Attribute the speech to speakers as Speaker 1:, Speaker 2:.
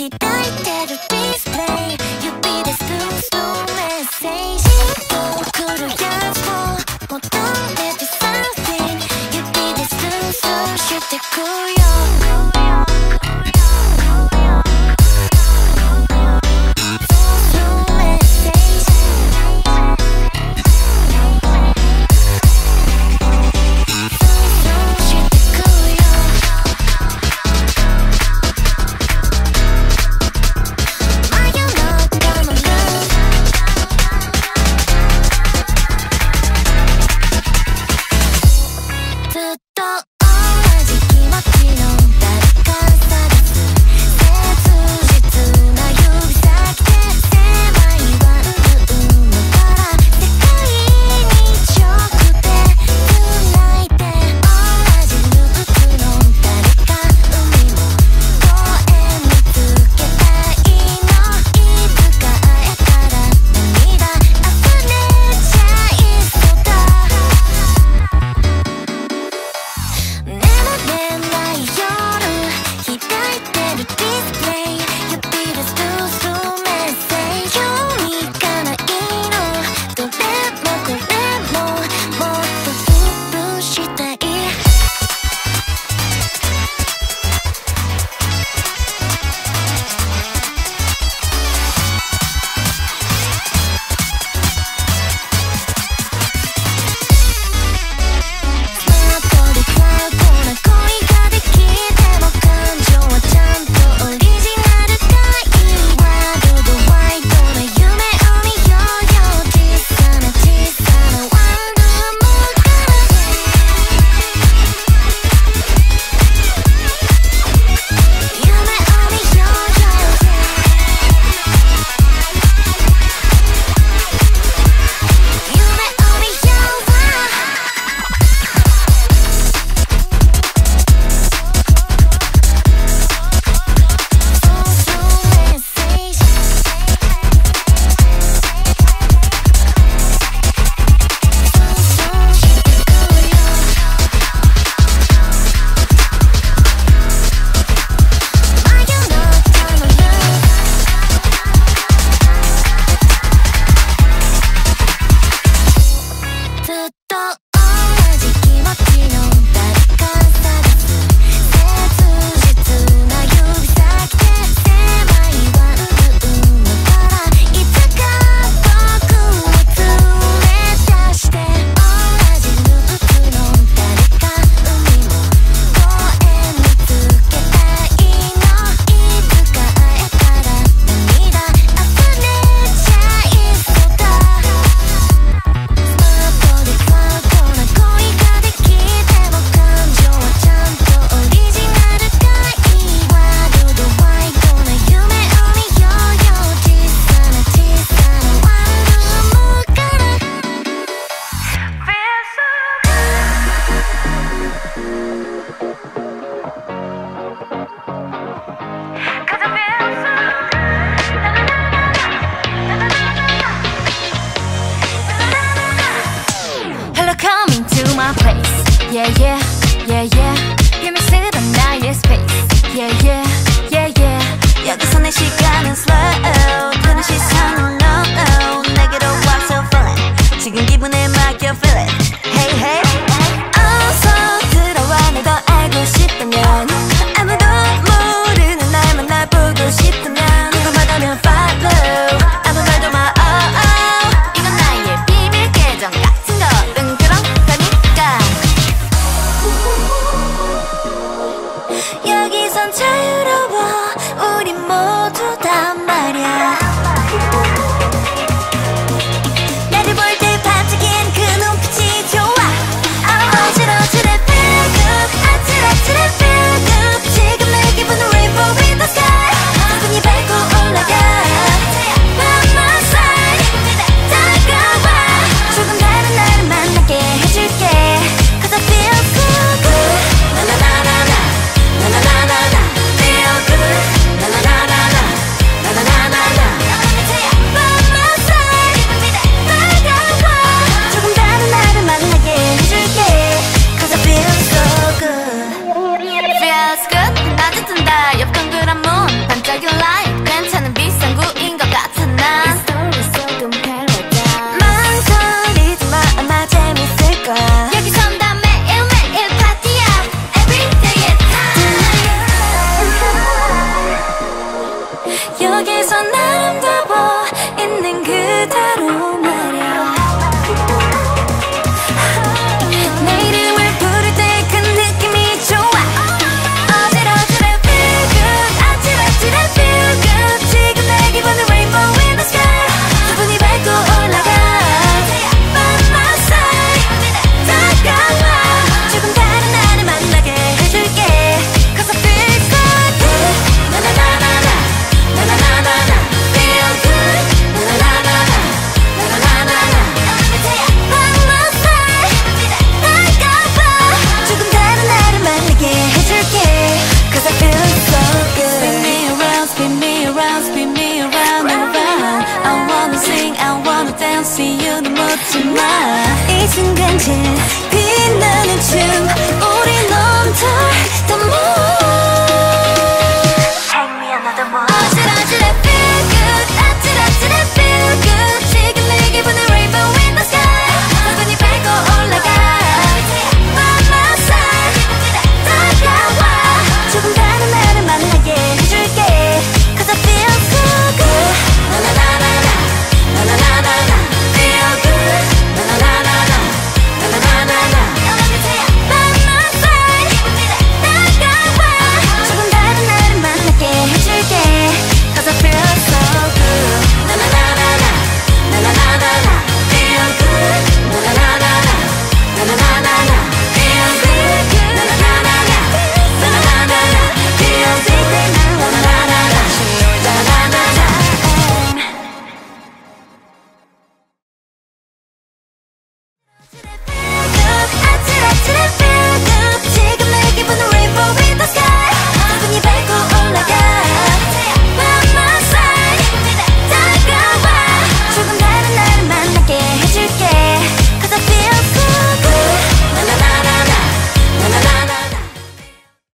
Speaker 1: Yeah yeah yeah yeah 예민스런 나의 space Yeah yeah yeah yeah 여기서 내 시간은 slow 드는 시선은 no no 내게로 와 so feeling 지금 기분에 맡겨 feel it Hey hey 어서 들어와 날 더 알고 싶다면 아무도 모르는 날 만나보고 싶다면 궁금하다면 follow 아무 말도 마 oh oh 이건 나의 비밀 계정 같은 거는 그런 거니까 여기선 자유로워 우리 모두 다 말야 나를 볼 때 반짝인 그 눈빛이 좋아 어지러지래 feel good 아찔아찔해 feel good 지금 내 기분은 rainbow in the sky 손이 밟고 올라가 By my side 다가와 조금 다른 나를 만나게 해줄게 Cause I feel so good 나나나나나 나나나나나 feel good 나나나나나 나나나나나 By my side 다가와 조금 다른 나를 만나게 해줄게 Cause I feel so good Feels good 낮에 뜬다 옆 동그란 문 이성적인 라인 괜찮은 비상구인 것 같아 난 망설이지 마 아마 재밌을 거야 여기선 다 매일매일 파티야 Everyday it's time 여기서 아름다워 있는 그대로 말야 내 이름을 부를 때 그 느낌이 좋아 어지러지래 feel good 아찔아찔해 feel good 지금 내 기분은 rainbow in the sky 수분이 밟고 올라가 By my side 다가와 조금 다른 나를 만나게 해줄게 Cause I feel so good 나나나나나 나나나나나 feel good 나나나나나 나나나나나 By my side 다가와 조금 다른 나를 만나게 해줄게 Cause I feel so good Spin me around, spin me around, spin me around, around I wanna sing, I wanna dance, see you 묻지 마 이 순간 질